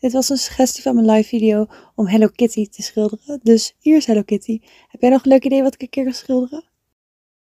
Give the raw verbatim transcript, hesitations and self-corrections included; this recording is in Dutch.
Dit was een suggestie van mijn live video om Hello Kitty te schilderen. Dus hier is Hello Kitty. Heb jij nog een leuk idee wat ik een keer kan schilderen?